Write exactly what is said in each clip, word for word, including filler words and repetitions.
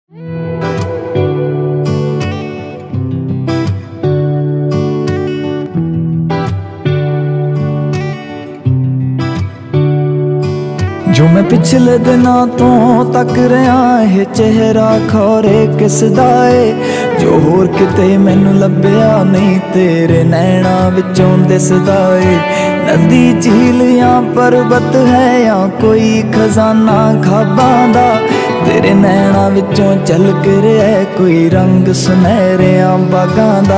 जो मैं पिछले दिनों तो तक रहा है चेहरा खौरे किस दा ए जो होर किते मैनू लभ्या नहीं तेरे नैना विचों दिसदा ए नदी झील या पर्वत है या कोई खजाना खाबां दा तेरे नैना विचों झलक रहा है कोई रंग सुनहरियां बागां दा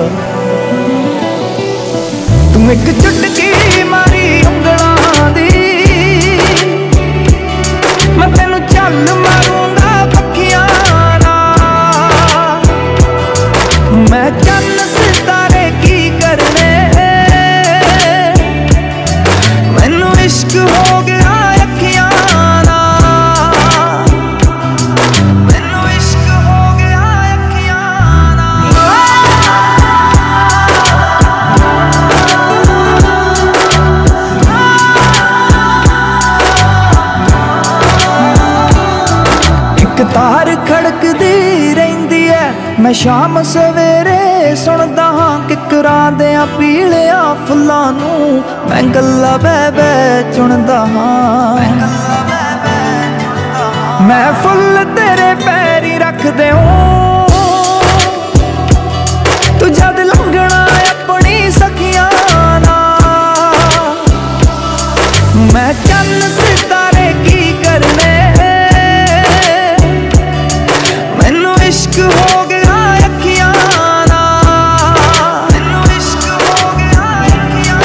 तू एक चुटकी मारी उंगलां दी मैं तेनू चल मारूंगा पखियां नाल मैं चन्न सितारे की करने मैनू इश्क हो गया अखियां नाल मैनू इश्क हो गया अखियां तार खड़कदी रहिंदी है मैं शाम सवेरे सुनदा हां किकरां देयां पीलिया फुल्लां नूं मैं गल्लां बह बह चुनदा हां मैं फुल तेरे पैरी रख देऊं तू जद लंघना अपनी सखियां नाल मैं चन्न सितारे की करने इश्क हो गया अखियां नाल मैनू इश्क हो गया अखियां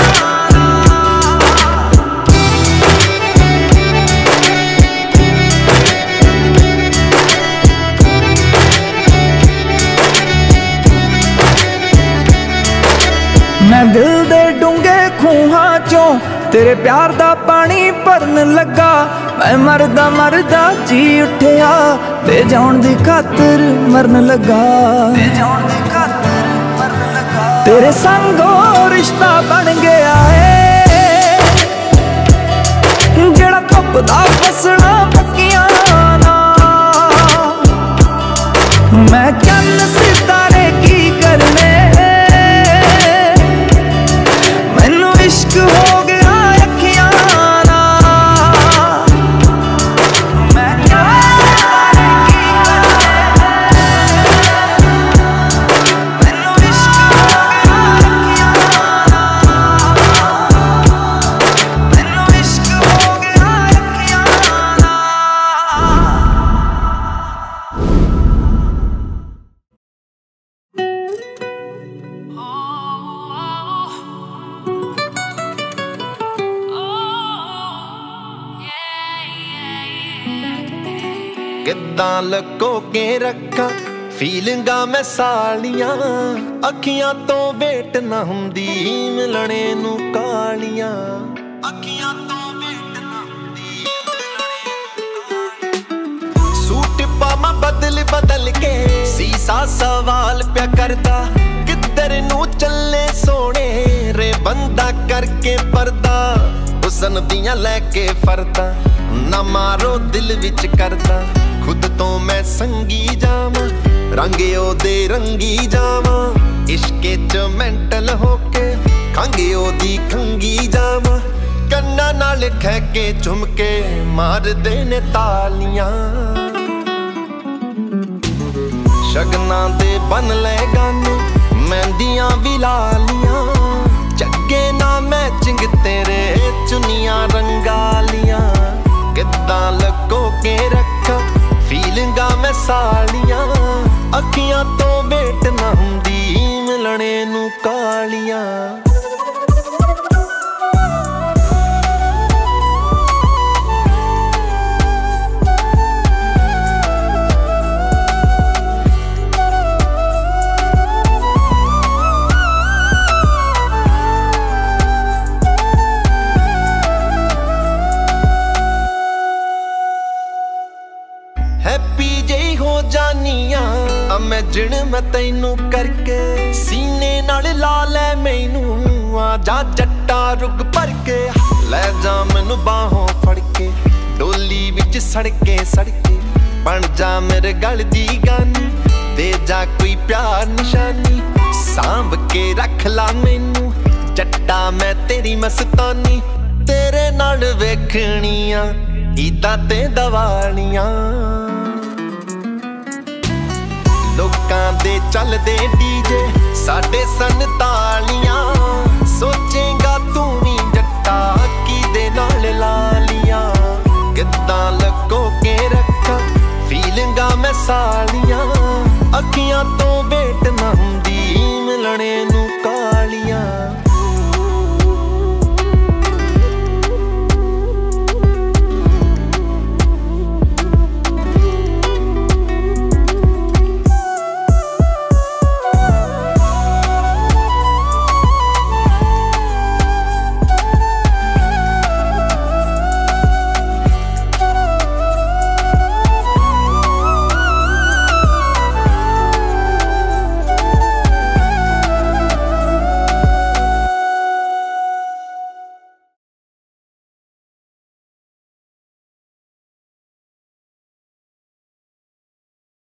मैं दिल दे डूंगे खूहां चों तेरे प्यार दा पानी भरन लगा मैं मरदा मरदा जी उठिया ते जान दी खातर मरन लगा ते जान दी खातर मरन लगा तेरे संगो रिश्ता बन गया है जेड़ा धुपदा फसना पक्कियां नाल मैं चन्न सितारे की करने मैनू इश्क हो गया किद्दां लको के रखा फीलिंगा मैं सालियां अखियां तो वेट ना हुंदी मिलने नू कालियां अखियां तो वेट ना हुंदी सूट पामा बदल बदल के सीसा सवाल प्या करदा किधर नू चले सोने रे बंदा करके पर्दा हुसन दियां लैके फरदा ना मारो दिल विच करदा खुद तो मैं संगी जावां रंग ओदे रंगी जावां इश्के च मेंटल होके खंगे ओदी खंगी जावां कन्ना नाल ठहके झुमके मार दे ने तालियां शगना दे बन ले गाने मेहंदियां भी लालियां चगे ना मैचिंग तेरे चुनियां रंगालियां किद्दां लगो के रखा फीलिंगा मैं सालियां अखियां तो वेट ना हुंदी मिलने नू कालियां इमेजिन मैं तैनू करके सीने नाल ला ले मैनू आ जा जट्टा रुग भर के ले जा मैनू बाहों फड़ के डोली विच सड़के सड़के बन जा मेरे गल दी गानी, दे जा कोई प्यार निशानी, सांभ के रख ला मैनू जट्टा मैं तेरी मस्तानी। तेरे नाल वेखनियां ईदां ते दवालियां, लोकां दे चलदे डीजे साडे सन तालियां।